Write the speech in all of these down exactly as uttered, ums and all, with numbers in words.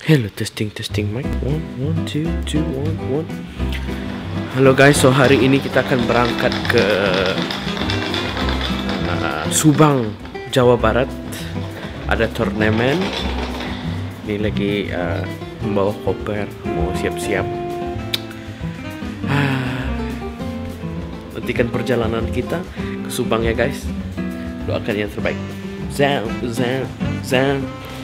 Hello, testing testing mic one one two two one one. Halo guys, so hari ini kita akan berangkat ke uh, Subang, Jawa Barat. Ada turnamen. Ini lagi uh, membawa koper, mau siap-siap. Nantikan perjalanan kita ke Subang ya guys. Doakan yang terbaik. Zam zam zam.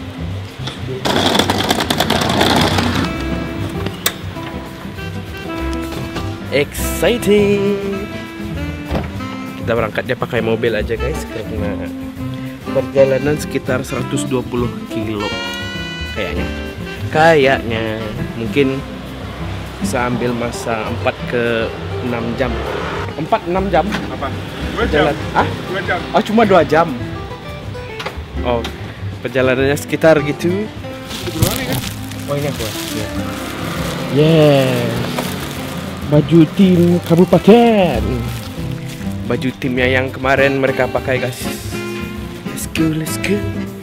Exciting. Kita berangkatnya pakai mobil aja guys, karena perjalanan sekitar seratus dua puluh kilo kayaknya. Kayaknya mungkin bisa ambil masa empat ke enam jam. empat enam jam. Apa? dua jam. Jalan. Ah? dua jam. Oh, cuma dua jam. Oh, perjalanannya sekitar gitu. Berapa kan? Oh, ini aku. Ya. Yeah. Baju tim kabupaten. Baju timnya yang kemarin mereka pakai guys. Let's go, let's go.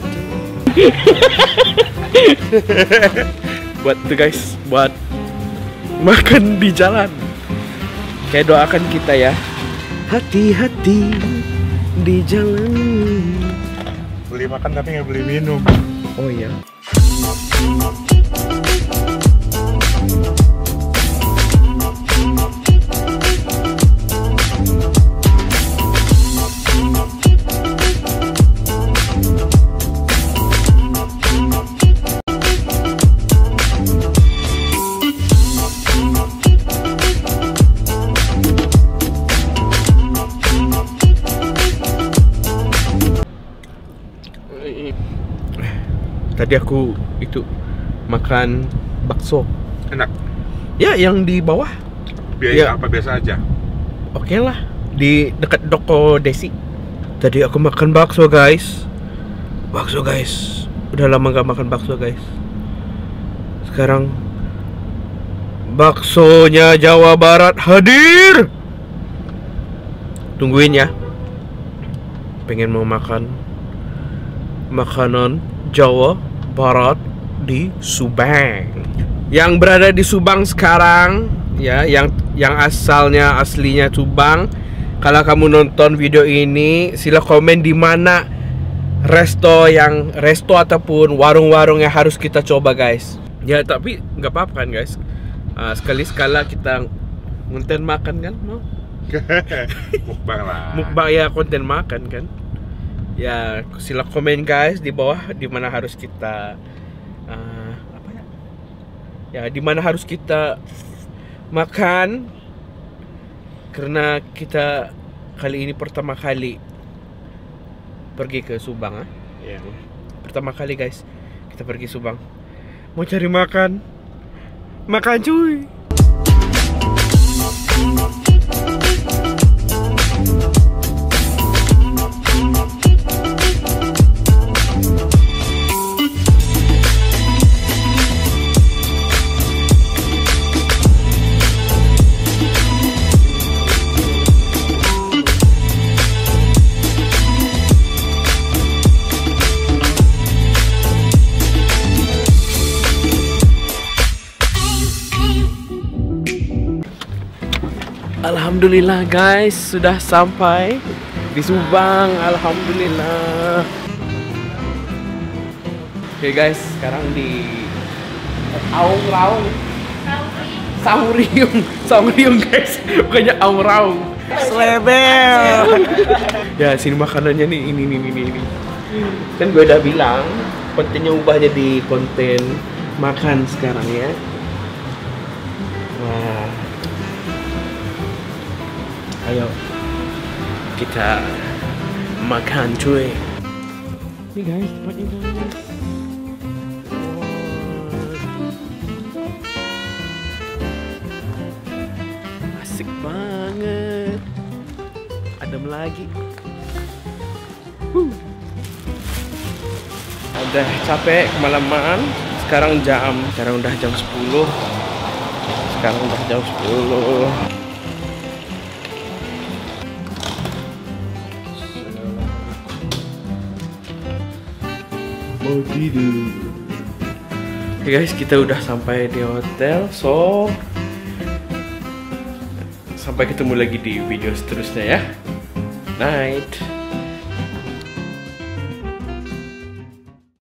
Buat tuh guys, buat makan di jalan. Kayak doakan kita ya. Hati-hati di jalan. Beli makan tapi nggak beli minum. Oh iya. Tadi aku itu makan bakso. Enak. Ya, yang di bawah. Biaya Ya. apa biasa aja. Oke lah, di dekat Doko Desi. Tadi aku makan bakso guys. Bakso guys. Udah lama gak makan bakso guys. Sekarang baksonya Jawa Barat hadir. Tungguin ya. Pengen mau makan makanan Jawa Barat di Subang. Yang berada di Subang sekarang ya, yang yang asalnya aslinya Subang. Kalau kamu nonton video ini, sila komen di mana resto yang resto ataupun warung-warung yang harus kita coba guys. Ya tapi nggak apa-apa kan guys. Uh, sekali-sekala kita konten makan kan, mau? Mukbang lah. Mukbang ya, konten makan kan. Ya, sila komen guys di bawah di mana harus kita uh, apa ya? Ya, di mana harus kita makan, karena kita kali ini pertama kali pergi ke Subang, ah. Iya. Pertama kali guys kita pergi Subang. Mau cari makan. Makan cuy. Alhamdulillah guys, sudah sampai di Subang. Alhamdulillah. Oke guys, sekarang di Aung Raung. Saurium, Saurium guys, bukannya Aung Raung. Slebel. Ya, sini makanannya nih, ini ini ini ini. Kan gue udah bilang kontennya ubah jadi konten makan sekarang ya. Wah. Ayo kita makan cuy. Nih guys, tempatnya guys. Asik banget. Adem lagi. Huh. Udah capek kemalaman. Sekarang jam, sekarang udah jam sepuluh. Sekarang udah jam sepuluh. mau tidur, Oke guys, kita udah sampai di hotel. So sampai ketemu lagi di video seterusnya ya. Night.